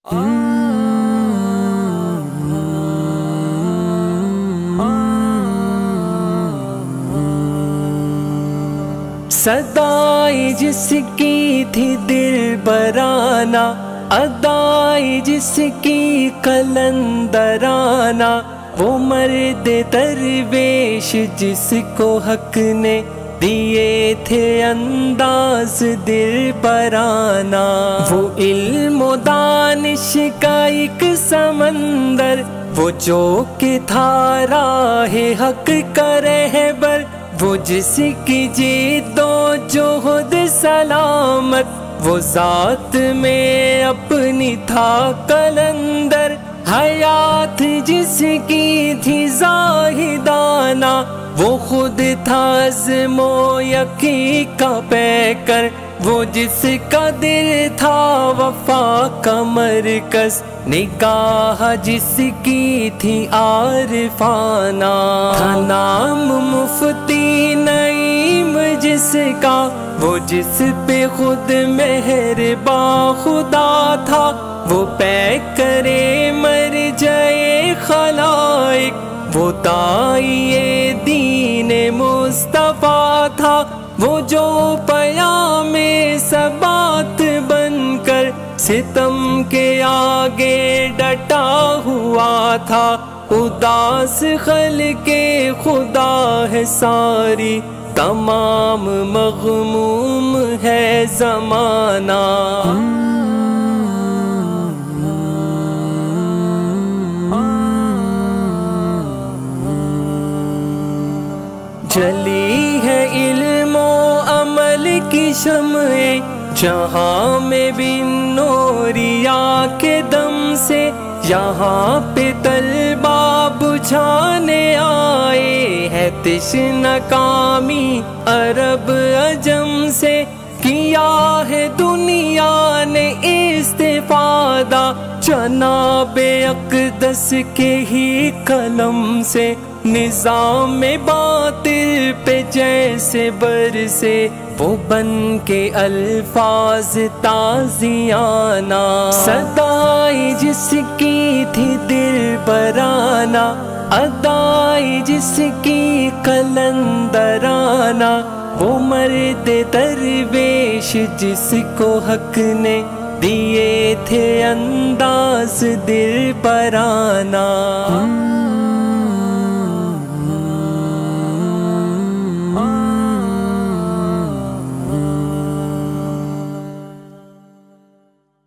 صدائی جس کی تھی دل برانہ، ادائی جس کی قلندرانہ، وہ مرد درویش جس کو حق نے دیے تھے انداز دل برانہ، وہ علم و دانش کا ایک سمندر، وہ جو کہ تھا راہ حق کا رہبر، وہ جس کی جیت و جہد سلامت، وہ ذات میں اپنی تھا قلندر، حیات جس کی تھی زاہدانہ، وہ خود تھا عزم و یقین کا پیکر، وہ جس کا دل تھا وفا کا مرکز، نگاہ جس کی تھی عارفانہ، تھا نام مفتی نعیم جس کا، وہ جس پہ خود مہرباں خدا تھا، وہ پیکرے مرجع خلائق، وہ داعی دین مصطفیٰ تھا، وہ جو پیام ثبات بن کر ستم کے آگے ڈٹا ہوا تھا، اداس خلق خدا ہے ساری، تمام مغموم ہے زمانہ۔ جلی ہے علم و عمل کی شمعیں جہاں میں بھی نوریا کے دم سے، یہاں پہ طلبہ بجھانے آئے ہے تشنہ کامی عرب عجم سے، کیا ہے دنیا نے استفادہ جناب اقدس کے ہی قلم سے، نظام باطل پہ جیسے برسے وہ بن کے الفاظ تازیانہ، صدائی جس کی تھی دل برانہ، ادائی جس کی قلندرانہ، وہ مرد درویش جس کو حق نے دیے تھے انداز دل برانہ۔